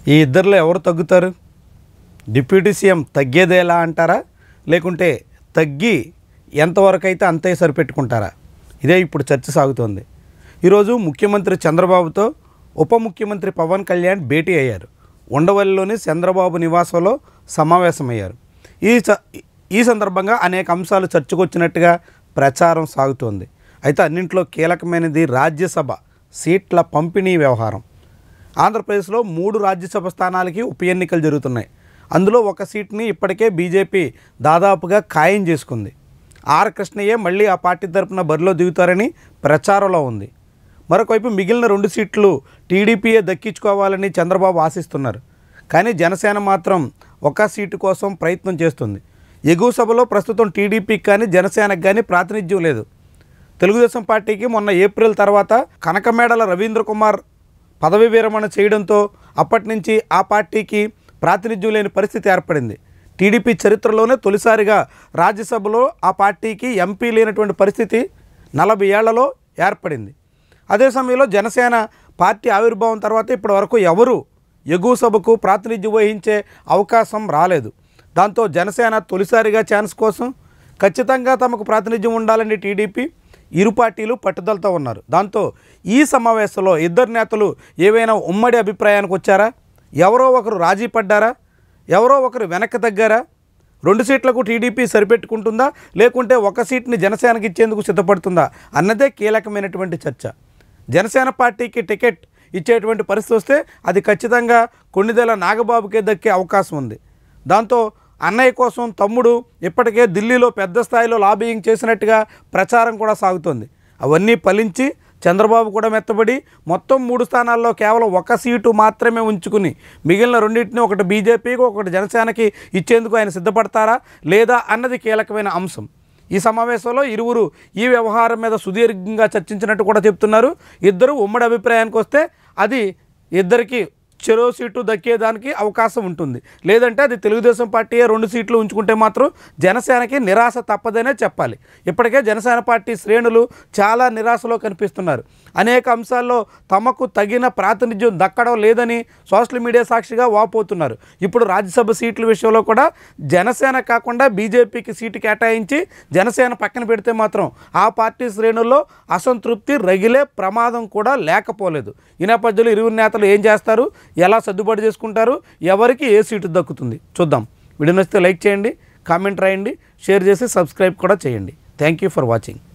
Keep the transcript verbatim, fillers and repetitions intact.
ఈ ఇద్దరిలో ఎవరు తగ్గుతారు? డిప్యూటీ సీఎం తగ్గేదేలా అంటారా, లేకుంటే తగ్గి ఎంతవరకు అయితే అంతే సరిపెట్టుకుంటారా? ఇదే ఇప్పుడు చర్చ సాగుతోంది. ఈరోజు ముఖ్యమంత్రి చంద్రబాబుతో ఉప ముఖ్యమంత్రి పవన్ కళ్యాణ్ భేటీ అయ్యారు. ఉండవల్లిలోని చంద్రబాబు నివాసంలో సమావేశమయ్యారు. ఈ ఈ సందర్భంగా అనేక అంశాలు చర్చకొచ్చినట్టుగా ప్రచారం సాగుతోంది. అయితే అన్నింట్లో కీలకమైనది రాజ్యసభ సీట్ల పంపిణీ వ్యవహారం. ఆంధ్రప్రదేశ్లో మూడు రాజ్యసభ స్థానాలకి ఉప ఎన్నికలు జరుగుతున్నాయి. అందులో ఒక సీట్ని ఇప్పటికే బీజేపీ దాదాపుగా ఖాయం చేసుకుంది. ఆర్ కృష్ణయ్య మళ్ళీ ఆ పార్టీ తరపున బరిలో దిగుతారని ప్రచారంలో ఉంది. మరొకవైపు మిగిలిన రెండు సీట్లు టీడీపీయే దక్కించుకోవాలని చంద్రబాబు ఆశిస్తున్నారు. కానీ జనసేన మాత్రం ఒక సీటు కోసం ప్రయత్నం చేస్తుంది. ఎగువ సభలో ప్రస్తుతం టీడీపీకి కానీ జనసేనకు కానీ ప్రాతినిధ్యం లేదు. తెలుగుదేశం పార్టీకి మొన్న ఏప్రిల్ తర్వాత కనకమేడల రవీంద్ర కుమార్ పదవి విరమణ చేయడంతో అప్పటి నుంచి ఆ పార్టీకి ప్రాతినిధ్యం లేని పరిస్థితి ఏర్పడింది. టీడీపీ చరిత్రలోనే తొలిసారిగా రాజ్యసభలో ఆ పార్టీకి ఎంపీ లేనటువంటి పరిస్థితి నలభై ఏళ్లలో ఏర్పడింది. అదే సమయంలో జనసేన పార్టీ ఆవిర్భావం తర్వాత ఇప్పటి వరకు ఎవరు ఎగువ సభకు ప్రాతినిధ్యం వహించే అవకాశం రాలేదు. దాంతో జనసేన తొలిసారిగా ఛాన్స్ కోసం ఖచ్చితంగా తమకు ప్రాతినిధ్యం ఉండాలని టీడీపీ ఇరు పార్టీలు పట్టుదలతో ఉన్నారు. దాంతో ఈ సమావేశంలో ఇద్దరు నేతలు ఏవైనా ఉమ్మడి అభిప్రాయానికి వచ్చారా? ఎవరో ఒకరు రాజీ పడ్డారా? ఎవరో ఒకరు వెనక్కి తగ్గారా? రెండు సీట్లకు టీడీపీ సరిపెట్టుకుంటుందా, లేకుంటే ఒక సీట్ని జనసేనకి ఇచ్చేందుకు సిద్ధపడుతుందా అన్నదే కీలకమైనటువంటి చర్చ. జనసేన పార్టీకి టికెట్ ఇచ్చేటువంటి పరిస్థితి వస్తే అది ఖచ్చితంగా కొణిదెల నాగబాబుకే దక్కే అవకాశం ఉంది. దాంతో అన్నయ్య కోసం తమ్ముడు ఇప్పటికే ఢిల్లీలో పెద్ద స్థాయిలో లాబియింగ్ చేసినట్టుగా ప్రచారం కూడా సాగుతోంది. అవన్నీ ఫలించి చంద్రబాబు కూడా మెత్తబడి మొత్తం మూడు స్థానాల్లో కేవలం ఒక సీటు మాత్రమే ఉంచుకుని మిగిలిన రెండింటిని ఒకటి బీజేపీకి ఒకటి జనసేనకి ఇచ్చేందుకు ఆయన సిద్ధపడతారా లేదా అన్నది కీలకమైన అంశం. ఈ సమావేశంలో ఇరువురు ఈ వ్యవహారం మీద సుదీర్ఘంగా చర్చించినట్టు కూడా చెప్తున్నారు. ఇద్దరు ఉమ్మడి అభిప్రాయానికి వస్తే అది ఇద్దరికి చెరో సీటు దక్కేదానికి అవకాశం ఉంటుంది. లేదంటే అది తెలుగుదేశం పార్టీ రెండు సీట్లు ఉంచుకుంటే మాత్రం జనసేనకి నిరాశ తప్పదనే చెప్పాలి. ఇప్పటికే జనసేన పార్టీ శ్రేణులు చాలా నిరాశలో కనిపిస్తున్నారు. అనేక అంశాల్లో తమకు తగిన ప్రాతినిధ్యం దక్కడం లేదని సోషల్ మీడియా సాక్షిగా వాపోతున్నారు. ఇప్పుడు రాజ్యసభ సీట్ల విషయంలో కూడా జనసేన కాకుండా బీజేపీకి సీటు కేటాయించి జనసేన పక్కన పెడితే మాత్రం ఆ పార్టీ శ్రేణుల్లో అసంతృప్తి రగిలే ప్రమాదం కూడా లేకపోలేదు. ఈ నేపథ్యంలో ఇరువురు నేతలు ఏం చేస్తారు, ఎలా సర్దుబాటు చేసుకుంటారు, ఎవరికి ఏ సీటు దక్కుతుంది చూద్దాం. వీడియో నచ్చితే లైక్ చేయండి, కామెంట్ రాయండి, షేర్ చేసి సబ్స్క్రైబ్ కూడా చేయండి. Thank you for watching.